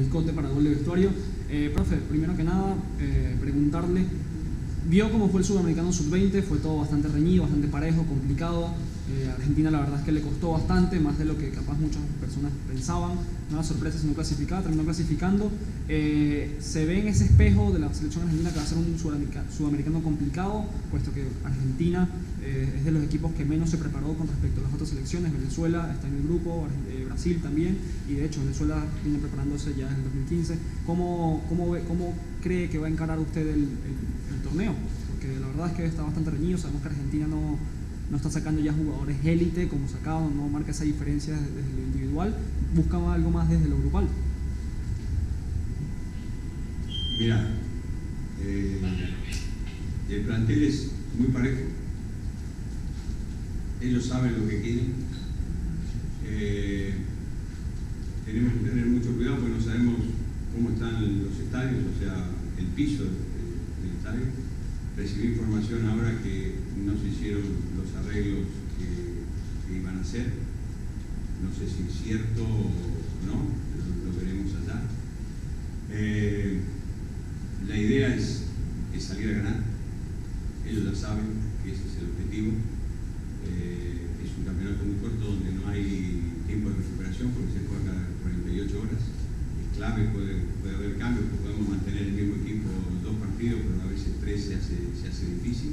Escote para Gol de Vestuario. Profe, primero que nada, preguntarle, ¿vio cómo fue el Sudamericano Sub-20? Fue todo bastante reñido, bastante parejo, complicado. Argentina la verdad es que le costó bastante, más de lo que capaz muchas personas pensaban. No era sorpresa si no clasificaba, terminó clasificando. ¿Se ve en ese espejo de la selección argentina que va a ser un sudamericano complicado, puesto que Argentina es de los equipos que menos se preparó con respecto a las otras selecciones? Venezuela está en el grupo, Brasil también, y de hecho Venezuela viene preparándose ya en el 2015. ¿Cómo cree que va a encarar usted el torneo? Porque la verdad es que está bastante reñido. Sabemos que Argentina no está sacando ya jugadores élite como sacaba, no marca esa diferencia desde lo individual, busca algo más desde lo grupal. Mira, el plantel es muy parejo, ellos saben lo que quieren, tenemos que tener mucho cuidado porque no sabemos cómo están los estadios, o sea, el piso del estadio. Recibí información ahora que no se hicieron los arreglos que iban a hacer. No sé si es cierto o no, lo veremos allá. La idea es salir a ganar. Ellos ya saben que ese es el objetivo. Es un campeonato muy corto donde no hay tiempo de recuperación porque se juega cada 48 horas. Es clave, puede haber cambios, podemos mantener el mismo equipo 2 partidos, pero a veces 3 se hace difícil.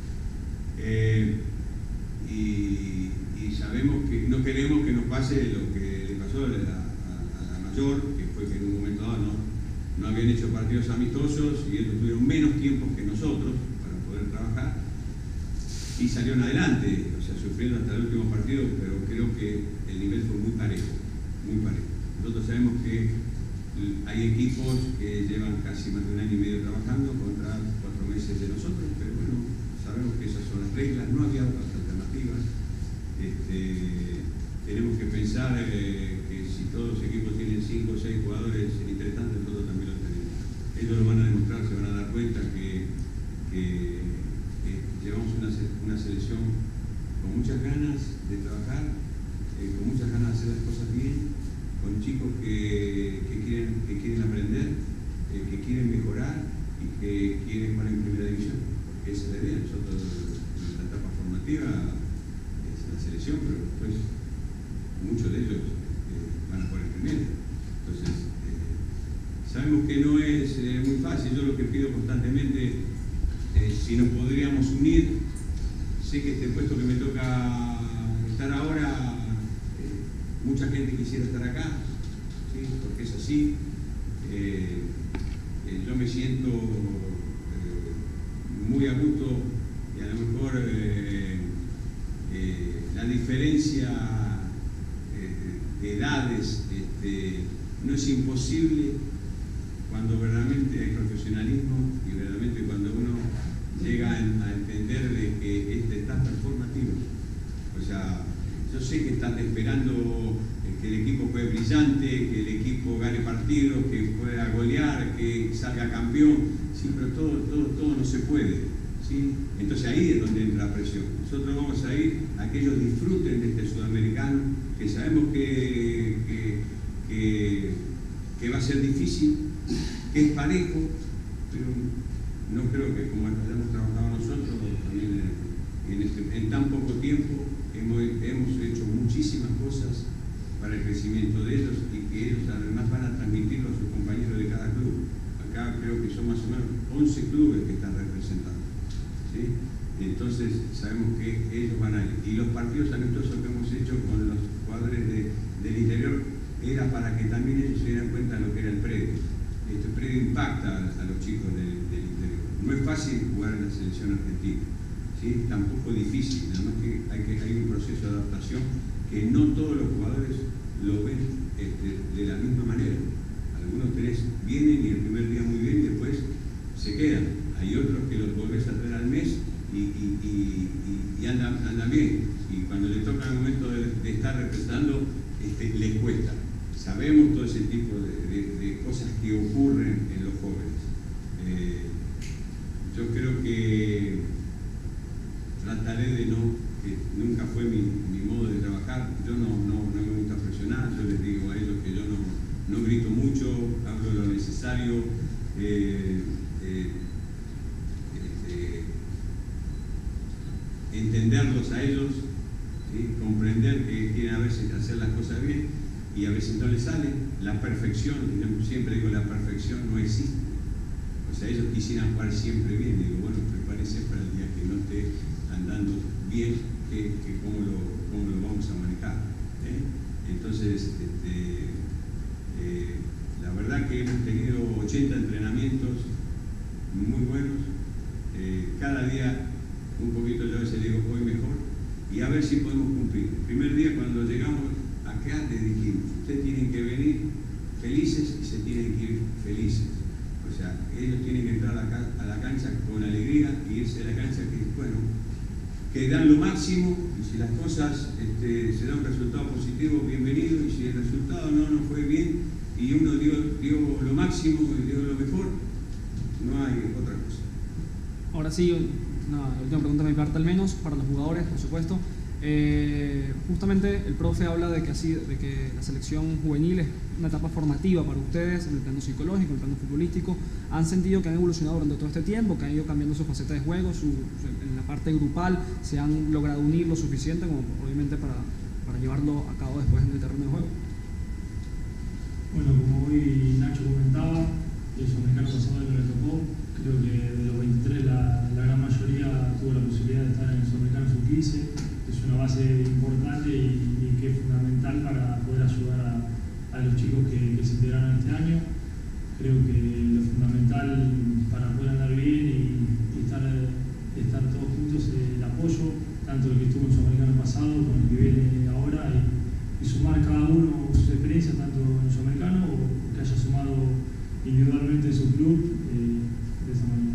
Y sabemos que no queremos que nos pase lo que le pasó a la mayor, que fue que en un momento dado no habían hecho partidos amistosos y ellos tuvieron menos tiempo que nosotros para poder trabajar y salieron adelante, o sea, sufriendo hasta el último partido, pero creo que el nivel fue muy parejo, muy parejo. Nosotros sabemos que hay equipos que llevan casi más de 1 año y medio trabajando contra 4 meses de nosotros, pero bueno, sabemos que esas son las reglas, no había otras alternativas. Tenemos que pensar que si todos los equipos tienen 5 o 6 jugadores interesantes, nosotros también lo tenemos. Ellos lo van a demostrar, se van a dar cuenta que llevamos una selección con muchas ganas de trabajar, con muchas ganas de hacer las cosas bien, con chicos que quieren aprender, que quieren mejorar y que quieren jugar en primera división. Porque esa es la idea. Nosotros, nuestra etapa formativa es la selección, pero después muchos de ellos van a jugar en primera. Entonces, sabemos que no es muy fácil. Yo lo que pido constantemente, si nos podríamos unir, sé que este puesto que me toca estar ahora, mucha gente quisiera estar acá, ¿sí? Porque es así. Yo me siento muy a gusto y a lo mejor la diferencia de edades no es imposible cuando verdaderamente hay profesionalismo y verdaderamente cuando uno llega a entender de que esta etapa es formativa. O sea, yo sé que están esperando que el equipo juegue brillante, que el equipo gane partidos, que pueda golear, que salga campeón. Sí, pero todo no se puede, ¿sí? Entonces ahí es donde entra la presión. Nosotros vamos a ir a que ellos disfruten de este sudamericano, que sabemos que va a ser difícil, que es parejo, pero no creo que como hayamos trabajado nosotros, también en tan poco tiempo hemos hecho muchísimas cosas para el crecimiento de ellos y que ellos además van a transmitirlo a sus compañeros de cada club. Acá creo que son más o menos 11 clubes que están representados, ¿sí? Entonces sabemos que ellos van a ir. Y los partidos amistosos que hemos hecho con los jugadores del interior era para que también ellos se dieran cuenta de lo que era el predio. Este predio impacta a los chicos del interior. No es fácil jugar en la selección argentina, ¿sí? Tampoco es difícil, nada más que hay un proceso de adaptación que no todos los jugadores lo ven de la misma manera. Algunos vienen y el primer día muy bien y después se quedan. Hay otros que los volvés a traer al mes y andan bien. Y cuando les toca el momento de estar representando, les cuesta. Sabemos todo ese tipo de cosas que ocurren en los jóvenes. Yo creo que trataré de que nunca fue mi modo de trabajar. Yo no me gusta presionar, yo les digo a ellos que yo no grito mucho, entenderlos a ellos, ¿sí? Comprender que quieren a veces hacer las cosas bien y a veces no les sale. La perfección, yo siempre digo, la perfección no existe. O sea, ellos quisieran jugar siempre bien. Digo, bueno, prepárense para el día que no esté andando bien, cómo lo vamos a manejar. Entonces, la verdad que hemos tenido 80 entrenamientos muy buenos. Cada día un poquito, yo a veces digo, hoy mejor, y a ver si podemos cumplir. El primer día cuando llegamos acá les dijimos, ustedes tienen que venir felices y se tienen que ir felices. O sea, ellos tienen que entrar a la cancha con alegría y irse a la cancha que dan lo máximo, y si las cosas se da un resultado positivo, bienvenido, y si el resultado no fue bien y uno dio lo máximo y dio lo mejor, no hay otra cosa. Ahora sí, la última pregunta de mi parte al menos, para los jugadores, por supuesto. Justamente el profe habla de que la selección juvenil es una etapa formativa para ustedes en el plano psicológico, en el plano futbolístico. ¿Han sentido que han evolucionado durante todo este tiempo, que han ido cambiando su faceta de juego, en la parte grupal, se han logrado unir lo suficiente como obviamente para llevarlo a cabo después en el terreno de juego? Bueno, como hoy Nacho comentaba, el sudamericano pasado no le tocó. Creo que de los 23 la gran mayoría tuvo la posibilidad de estar en el sudamericano sub-15. Es una base importante y que es fundamental para poder ayudar a los chicos que se integraron este año. Creo que lo fundamental para poder andar bien y estar todos juntos es el apoyo, tanto el que estuvo en el sudamericano pasado como el que viene ahora, y sumar cada uno sus experiencias, tanto en el sudamericano o que haya sumado individualmente en su club, de esa manera.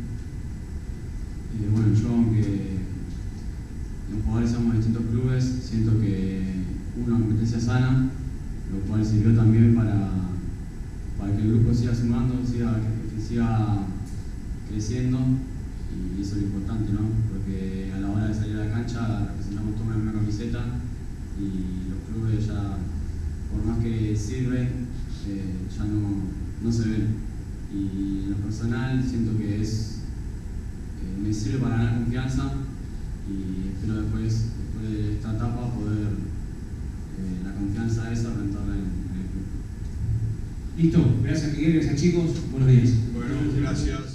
Bueno, yo aunque los jugadores somos de distintos clubes, siento que una competencia sana, lo cual sirvió también para que el grupo siga sumando, siga creciendo, y eso es lo importante, ¿no? Porque a la hora de salir a la cancha representamos toda una misma camiseta y los clubes ya, por más que sirven, ya no se ven. Y en lo personal siento que me sirve para ganar confianza, y espero después de esta etapa poder la confianza esa rentarla en el club. Listo, gracias Miguel, gracias chicos, buenos días. Bueno, gracias.